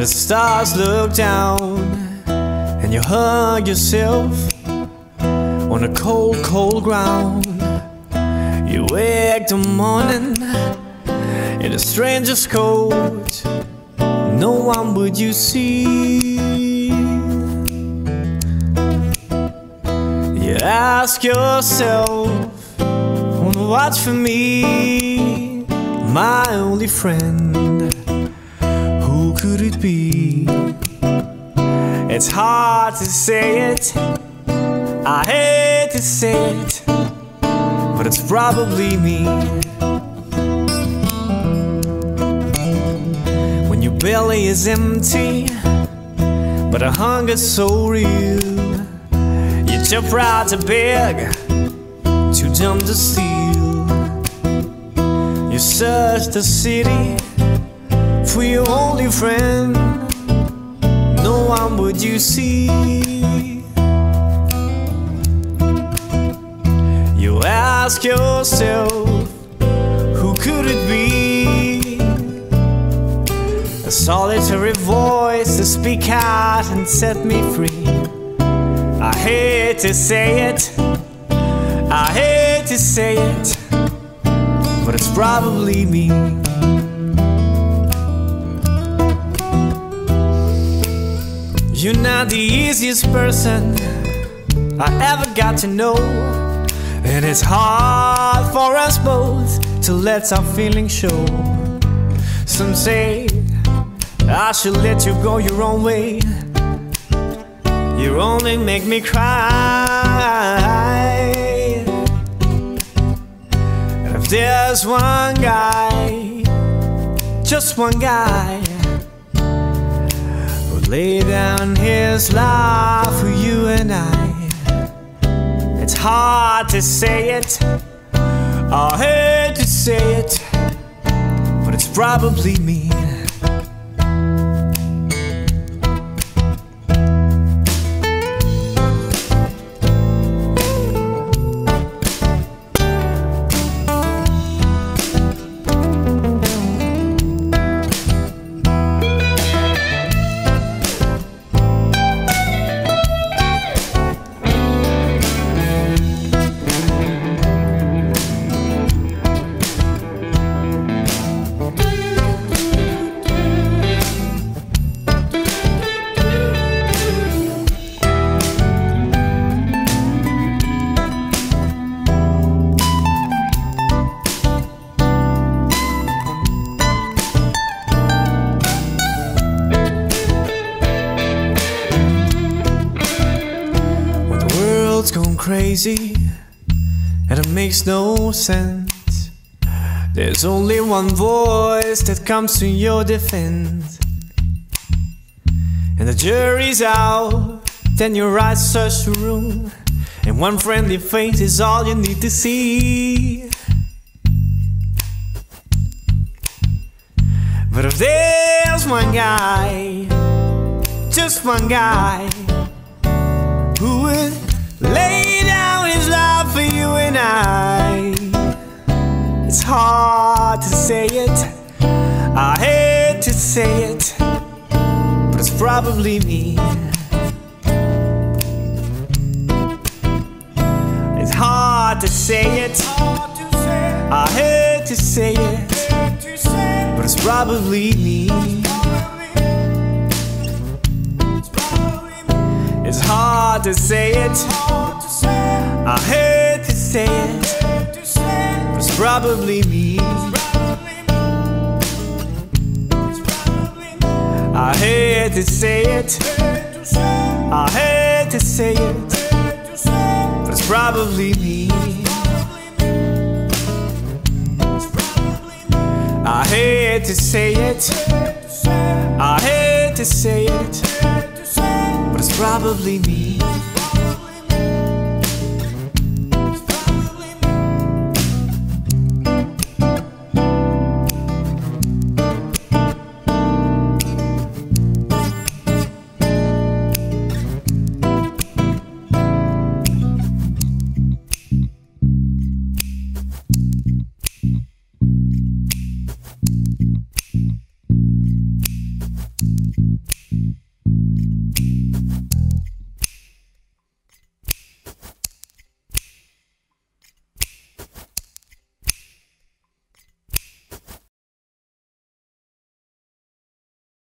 the stars look down and you hug yourself on the cold, cold ground. You wake the morning in a stranger's coat. No one would you see. You ask yourself, wanna watch for me, my only friend. Who could it be? It's hard to say it, I hate to say it, but it's probably me. When your belly is empty, but the hunger's so real, you're too proud to beg, too dumb to steal. You search the city for your only friend. No one would you see. You ask yourself, who could it be? A solitary voice to speak out and set me free. I hate to say it, I hate to say it, but it's probably me. You're not the easiest person I ever got to know, and it's hard for us both to let our feelings show. Some say I should let you go your own way. You only make me cry. And if there's one guy, just one guy, who'd lay down his life for you and I, it's hard to say it, I hate to say it, but it's probably me. Going crazy and it makes no sense. There's only one voice that comes to your defense, and the jury's out. Then your eyes search the room, and one friendly face is all you need to see. But if there's one guy, just one guy, who would lay down his life for you and I, it's hard to say it, I hate to say it, but it's probably me. It's hard to say it, I hate to say it, but it's probably me. It's hard to say it, I hate to say it, but it's probably me. I hate to say it, I hate to say it, but it's probably me. I hate to say it, I hate to say it, but it's probably me.